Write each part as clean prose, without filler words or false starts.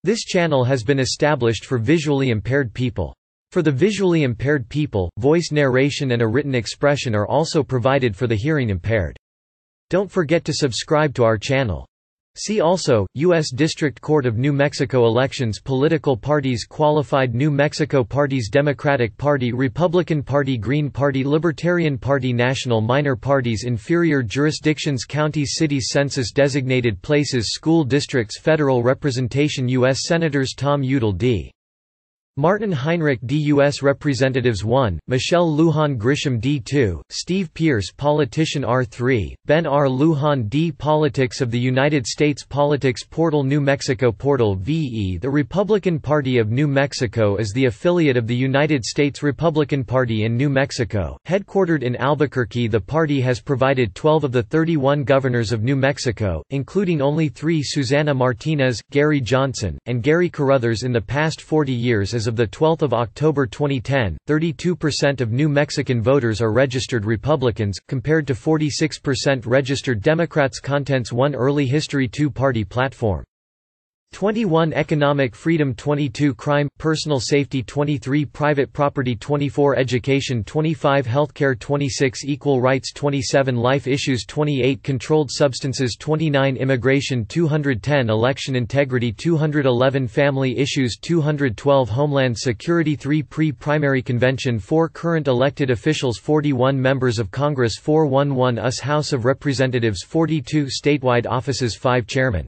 This channel has been established for visually impaired people. For the visually impaired people, voice narration and a written expression are also provided for the hearing impaired. Don't forget to subscribe to our channel. See also, U.S. District Court of New Mexico elections, political parties, qualified New Mexico parties, Democratic Party, Republican Party, Green Party, Libertarian Party, National Minor Parties, inferior jurisdictions, counties, cities, census designated places, school districts, federal representation, U.S. Senators, Tom Udall, D. Martin Heinrich D. U.S. Representatives 1, Michelle Lujan Grisham D. 2, Steve Pierce Politician R. 3, Ben R. Lujan D. Politics of the United States Politics Portal New Mexico Portal VE The Republican Party of New Mexico is the affiliate of the United States Republican Party in New Mexico. Headquartered in Albuquerque, the party has provided 12 of the 31 governors of New Mexico, including only 3 Susana Martinez, Gary Johnson, and Gary Carruthers in the past 40 years. As of 12 October 2010, 32% of New Mexican voters are registered Republicans, compared to 46% registered Democrats. Contents: 1 Early history, 2 Party platform. 21 Economic freedom, 22 Crime, personal safety, 23 Private property, 24 Education, 25 Healthcare, 26 Equal rights, 27 Life issues, 28 Controlled substances, 29 Immigration, 210 Election integrity, 211 Family issues, 212 Homeland security, 3 Pre-primary convention, 4 Current elected officials, 41 Members of Congress, 411 US House of Representatives, 42 Statewide offices, 5 Chairman.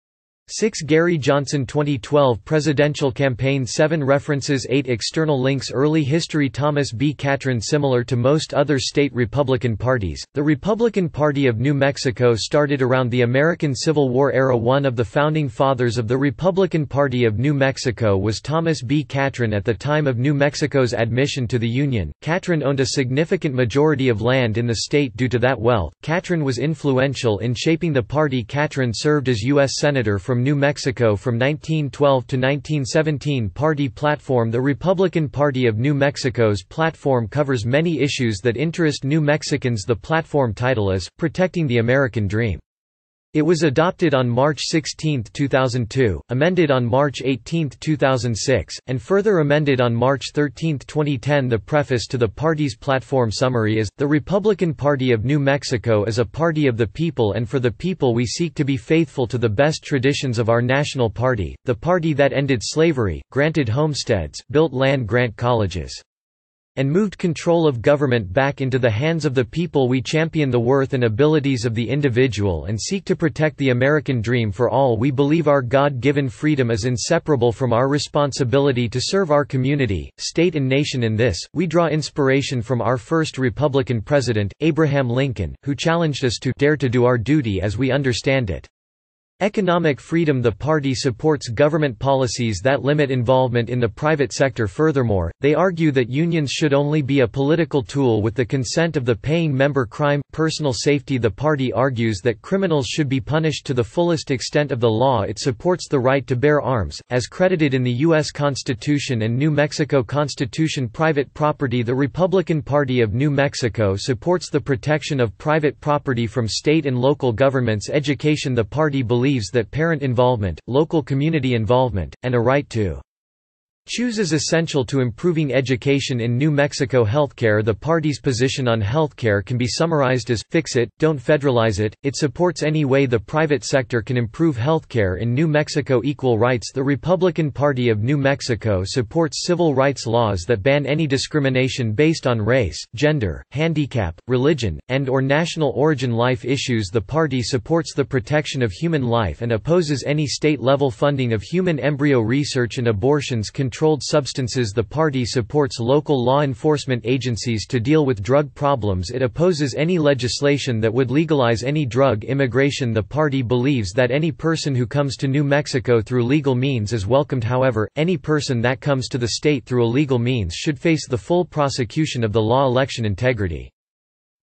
6 Gary Johnson 2012 Presidential Campaign, 7 References, 8 External links. Early history, Thomas B. Catron. Similar to most other state Republican parties, the Republican Party of New Mexico started around the American Civil War era. One of the founding fathers of the Republican Party of New Mexico was Thomas B. Catron. At the time of New Mexico's admission to the Union, Catron owned a significant majority of land in the state. Due to that wealth, Catron was influential in shaping the party. Catron served as U.S. Senator from New Mexico from 1912 to 1917. Party platform. The Republican Party of New Mexico's platform covers many issues that interest New Mexicans. The platform title is, Protecting the American Dream. It was adopted on March 16, 2002, amended on March 18, 2006, and further amended on March 13, 2010. The preface to the party's platform summary is, "The Republican Party of New Mexico is a party of the people and for the people. We seek to be faithful to the best traditions of our national party, the party that ended slavery, granted homesteads, built land, grant colleges, and moved control of government back into the hands of the people. We champion the worth and abilities of the individual and seek to protect the American dream for all. We believe our God-given freedom is inseparable from our responsibility to serve our community, state and nation. In this, we draw inspiration from our first Republican president, Abraham Lincoln, who challenged us to dare to do our duty as we understand it. Economic freedom. The party supports government policies that limit involvement in the private sector. Furthermore, they argue that unions should only be a political tool with the consent of the paying member. Crime, personal safety. The party argues that criminals should be punished to the fullest extent of the law. It supports the right to bear arms, as credited in the U.S. Constitution and New Mexico Constitution. Private property. The Republican Party of New Mexico supports the protection of private property from state and local governments. Education. The party believes that parent involvement, local community involvement, and a right to choose is essential to improving education in New Mexico. Healthcare. The party's position on healthcare can be summarized as, fix it, don't federalize it. It supports any way the private sector can improve healthcare in New Mexico. Equal rights. The Republican Party of New Mexico supports civil rights laws that ban any discrimination based on race, gender, handicap, religion, and/or national origin. Life issues. The party supports the protection of human life and opposes any state-level funding of human embryo research and abortions. Controlled substances. The party supports local law enforcement agencies to deal with drug problems. It opposes any legislation that would legalize any drug. Immigration. The party believes that any person who comes to New Mexico through legal means is welcomed. However, any person that comes to the state through illegal means should face the full prosecution of the law. Election integrity.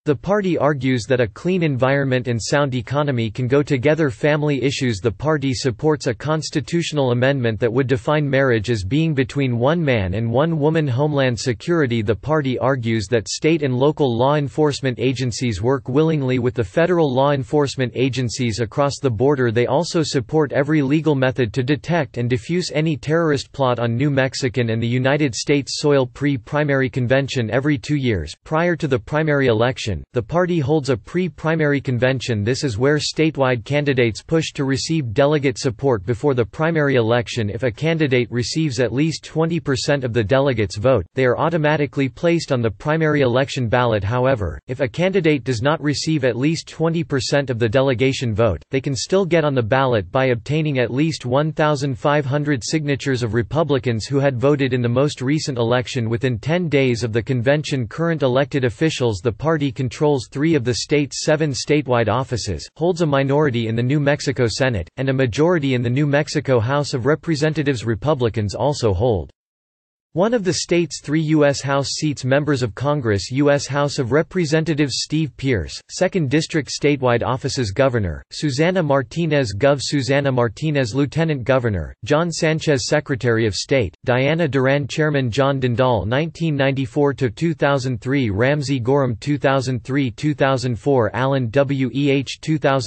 The party argues that a clean environment and sound economy can go together. Family issues. The party supports a constitutional amendment that would define marriage as being between one man and one woman. Homeland security. The party argues that state and local law enforcement agencies work willingly with the federal law enforcement agencies across the border. They also support every legal method to detect and defuse any terrorist plot on New Mexican and the United States soil. Pre-primary convention every 2 years, prior to the primary election. The party holds a pre-primary convention. This is where statewide candidates push to receive delegate support before the primary election. If a candidate receives at least 20% of the delegates' vote, they are automatically placed on the primary election ballot. However, if a candidate does not receive at least 20% of the delegation vote, they can still get on the ballot by obtaining at least 1,500 signatures of Republicans who had voted in the most recent election within 10 days of the convention. Current elected officials. The party controls 3 of the state's 7 statewide offices, holds a minority in the New Mexico Senate, and a majority in the New Mexico House of Representatives. Republicans also hold one of the state's 3 U.S. House seats. Members of Congress. U.S. House of Representatives Steve Pearce, 2nd District statewide offices. Governor, Susana Martinez. Gov. Susana Martinez. Lieutenant Governor, John Sanchez. Secretary of State, Diana Duran. Chairman, John Dindal. 1994–2003 Ramsey Gorham. 2003–2004 Alan W. E. H.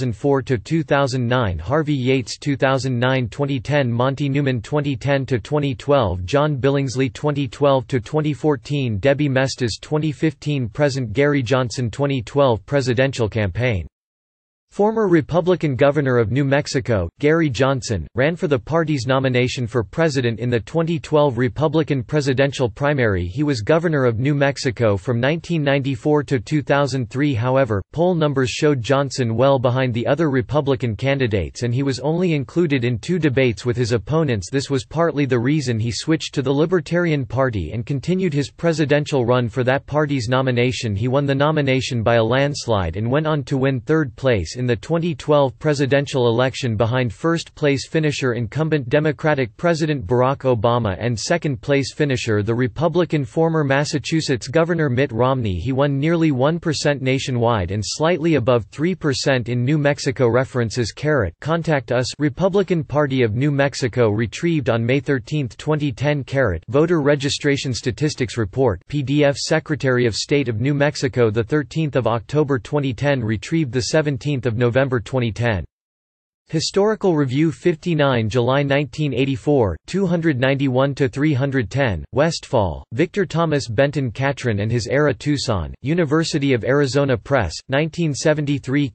2004–2009 Harvey Yates. 2009–2010 Monty Newman. 2010–2012 John Billingsley. 2012–2014 Debbie Mestes. 2015–present Gary Johnson. 2012 presidential campaign. Former Republican Governor of New Mexico, Gary Johnson, ran for the party's nomination for president in the 2012 Republican presidential primary. He was governor of New Mexico from 1994 to 2003. However, poll numbers showed Johnson well behind the other Republican candidates, and he was only included in 2 debates with his opponents. This was partly the reason he switched to the Libertarian Party and continued his presidential run for that party's nomination. He won the nomination by a landslide and went on to win 3rd place in the 2012 presidential election behind first-place finisher incumbent Democratic President Barack Obama and second-place finisher the Republican former Massachusetts Governor Mitt Romney. He won nearly 1% nationwide and slightly above 3% in New Mexico. References. Contact us. Republican Party of New Mexico retrieved on May 13, 2010. Voter Registration Statistics Report PDF. Secretary of State of New Mexico, the 13th of October 2010. Retrieved the 17th of November 2010. Historical Review 59 July 1984, 291–310, Westfall, Victor Thomas Benton Catron and His Era. Tucson, University of Arizona Press, 1973.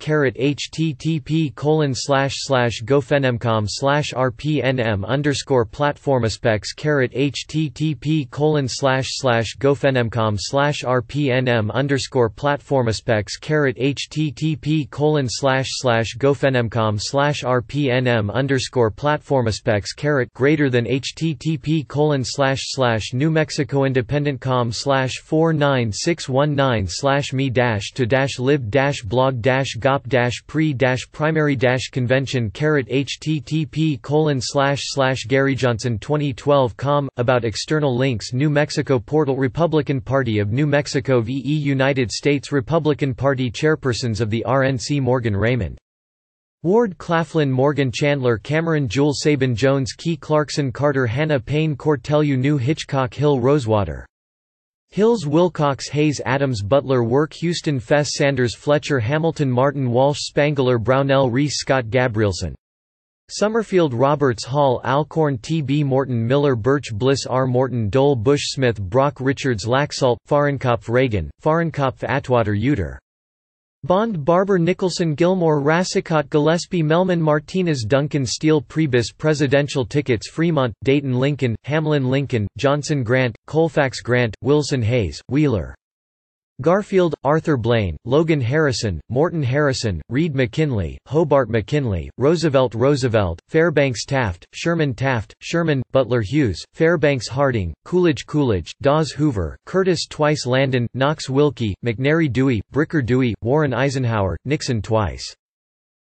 http://gofenemcom/rpnm_platformaspects http://gofenemcom/rpnm_platformaspects http://gofenemcom/rpnm_platformaspects greater than http://newmexicoindependent.com/49619/me-to-lib-blog-gop-pre-primary-convention http://GaryJohnson2012.com about external links. New Mexico portal. Republican Party of New Mexico v. United States Republican Party chairpersons of the RNC. Morgan Raymond, Ward Claflin, Morgan Chandler, Cameron, Jewel, Sabin, Jones, Key, Clarkson, Carter, Hannah, Payne, Cortelyou, New, Hitchcock, Hill, Rosewater, Hills, Wilcox, Hayes, Adams, Butler, Work, Houston, Fess, Sanders, Fletcher, Hamilton, Martin, Walsh, Spangler, Brownell, Reese, Scott, Gabrielson, Summerfield, Roberts, Hall, Alcorn, T. B. Morton, Miller, Birch, Bliss, R. Morton, Dole, Bush, Smith, Brock, Richards, Laxalt, Fahrenkopf, Reagan, Fahrenkopf, Atwater, Uter, Bond, Barber, Nicholson, Gilmore, Rassicot, Gillespie, Melman, Martinez, Duncan, Steele, Priebus. Presidential tickets. Fremont, Dayton, Lincoln, Hamlin, Lincoln, Johnson, Grant, Colfax, Grant, Wilson, Hayes, Wheeler, Garfield, Arthur Blaine, Logan Harrison, Morton Harrison, Reed McKinley, Hobart McKinley, Roosevelt Roosevelt, Fairbanks Taft, Sherman, Butler Hughes, Fairbanks Harding, Coolidge Coolidge, Dawes Hoover, Curtis twice Landon, Knox Wilkie, McNary Dewey, Bricker Dewey, Warren Eisenhower, Nixon twice.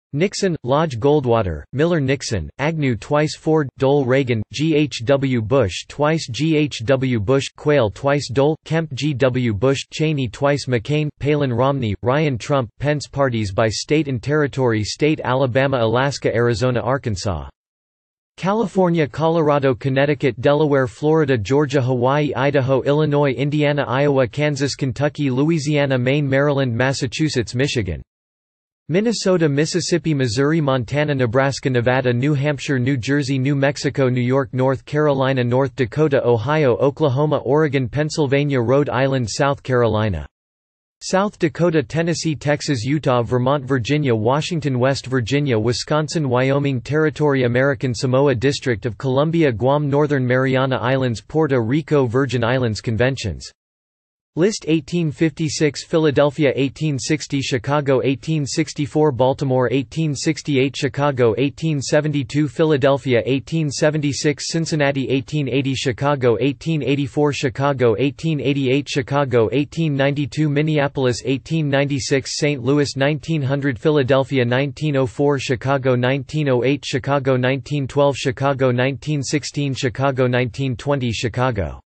Nixon, Lodge Goldwater, Miller Nixon, Agnew twice Ford, Dole Reagan, G. H. W. Bush twice G. H. W. Bush, Quayle twice Dole, Kemp G. W. Bush, Cheney twice McCain, Palin Romney, Ryan Trump, Pence. Parties by state and territory: State Alabama, Alaska, Arizona, Arkansas. California, Colorado, Connecticut, Delaware, Florida, Georgia, Hawaii, Idaho, Illinois, Indiana, Iowa, Kansas, Kentucky, Louisiana, Maine, Maryland, Massachusetts, Michigan. Minnesota, Mississippi, Missouri, Montana, Nebraska, Nevada, New Hampshire, New Jersey, New Mexico, New York, North Carolina, North Dakota, Ohio, Oklahoma, Oregon, Pennsylvania, Rhode Island, South Carolina. South Dakota, Tennessee, Texas, Utah, Vermont, Virginia, Washington, West Virginia, Wisconsin, Wyoming Territory, American Samoa, District of Columbia, Guam, Northern Mariana Islands, Puerto Rico, Virgin Islands. Conventions. List: 1856 Philadelphia, 1860 Chicago, 1864 Baltimore, 1868 Chicago, 1872 Philadelphia, 1876 Cincinnati, 1880 Chicago, 1884 Chicago, 1888 Chicago, 1892 Minneapolis, 1896 St. Louis, 1900 Philadelphia, 1904 Chicago, 1908 Chicago, 1912 Chicago, 1916 Chicago, 1920 Chicago.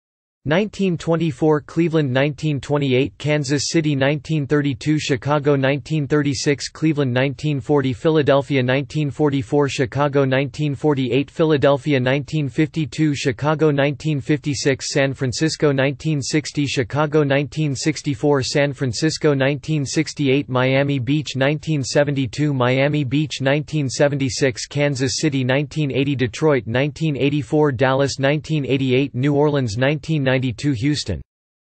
1924 Cleveland, 1928 Kansas City, 1932 Chicago, 1936 Cleveland, 1940 Philadelphia, 1944 Chicago, 1948 Philadelphia, 1952 Chicago, 1956 San Francisco, 1960 Chicago, 1964 San Francisco, 1968 Miami Beach, 1972 Miami Beach, 1976 Kansas City, 1980 Detroit, 1984 Dallas, 1988 New Orleans, 1992 Houston.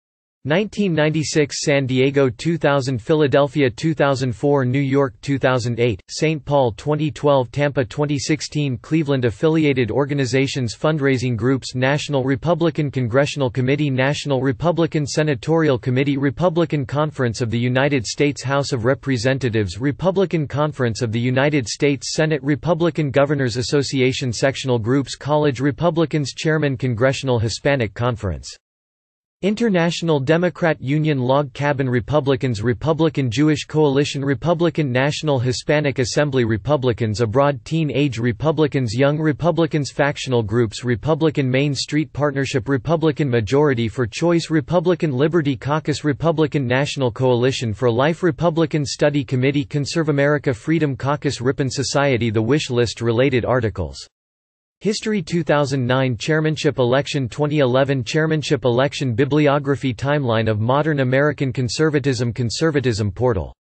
1996 San Diego, 2000 Philadelphia, 2004 New York, 2008 St. Paul, 2012 Tampa, 2016 Cleveland. Affiliated organizations, fundraising groups: National Republican Congressional Committee, National Republican Senatorial Committee, Republican Conference of the United States House of Representatives, Republican Conference of the United States Senate, Republican Governors Association. Sectional groups: College Republicans, Chairman, Congressional Hispanic Conference. International Democrat Union, Log Cabin Republicans, Republican Jewish Coalition, Republican National Hispanic Assembly, Republicans Abroad, Teen Age Republicans, Young Republicans. Factional groups: Republican Main Street Partnership, Republican Majority for Choice, Republican Liberty Caucus, Republican National Coalition for Life, Republican Study Committee, Conservamerica Freedom Caucus, Ripon Society. The wish list. Related articles. History: 2009 Chairmanship Election, 2011 Chairmanship Election, Bibliography, Timeline of Modern American Conservatism, Conservatism Portal.